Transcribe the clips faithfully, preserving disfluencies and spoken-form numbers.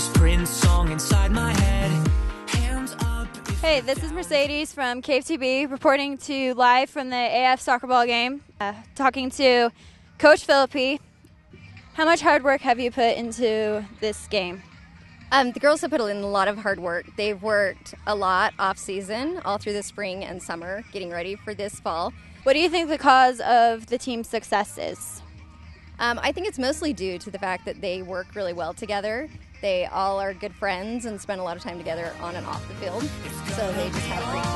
this Prince song inside my head. Hands up. Hey, this is Mercedes from K F T V reporting to you live from the A F soccer ball game, uh, talking to Coach Philippi. How much hard work have you put into this game? Um, the girls have put in a lot of hard work. They've worked a lot off season, all through the spring and summer, getting ready for this fall. What do you think the cause of the team's success is? Um, I think it's mostly due to the fact that they work really well together. They all are good friends and spend a lot of time together on and off the field. So they just have great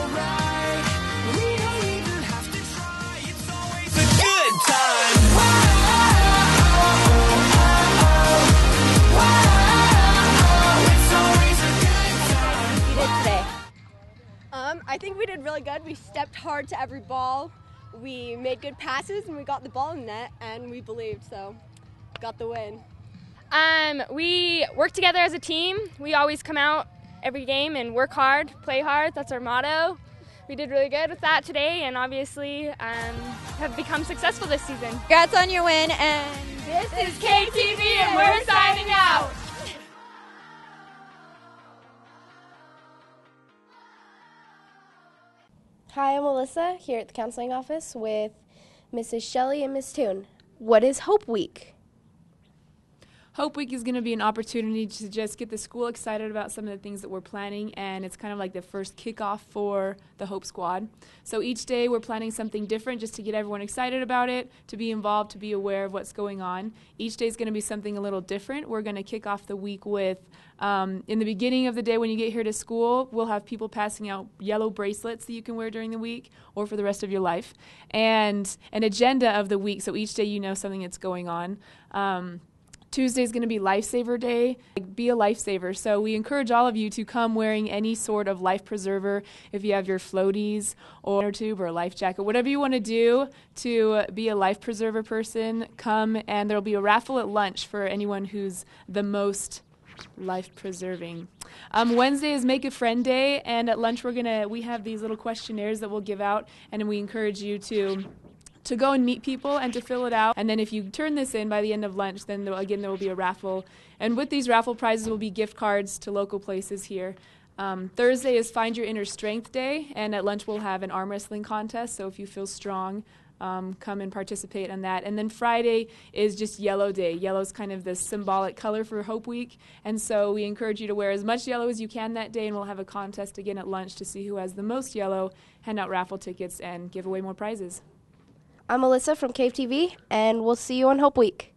Um, I think we did really good. We stepped hard to every ball. We made good passes, and we got the ball in net, and we believed, so got the win. Um, we work together as a team. We always come out every game and work hard, play hard. That's our motto. We did really good with that today, and obviously um, have become successful this season. Congrats on your win, and this is K T V, and we're signing out. Hi, I'm Melissa here at the counseling office with Missus Shelley and Miz Toon. What is Hope Week? Hope Week is going to be an opportunity to just get the school excited about some of the things that we're planning, and it's kind of like the first kickoff for the Hope Squad. So each day we're planning something different just to get everyone excited about it, to be involved, to be aware of what's going on. Each day is going to be something a little different. We're going to kick off the week with, um, in the beginning of the day when you get here to school, we'll have people passing out yellow bracelets that you can wear during the week or for the rest of your life, and an agenda of the week, so each day you know something that's going on. Um, Tuesday is going to be Lifesaver Day. Be a lifesaver. So we encourage all of you to come wearing any sort of life preserver. If you have your floaties or a tube or a life jacket, whatever you want to do to be a life preserver person, come, and there will be a raffle at lunch for anyone who's the most life preserving. Um, Wednesday is Make a Friend Day, and at lunch we're gonna we have these little questionnaires that we'll give out, and we encourage you to to go and meet people and to fill it out. And then if you turn this in by the end of lunch, then there, again there will be a raffle. And with these raffle prizes will be gift cards to local places here. Um, Thursday is Find Your Inner Strength Day, and at lunch we'll have an arm wrestling contest, so if you feel strong, um, come and participate in that. And then Friday is just Yellow Day. Yellow is kind of the symbolic color for Hope Week, and so we encourage you to wear as much yellow as you can that day, and we'll have a contest again at lunch to see who has the most yellow, hand out raffle tickets, and give away more prizes. I'm Melissa from K F T V, and we'll see you on Hope Week.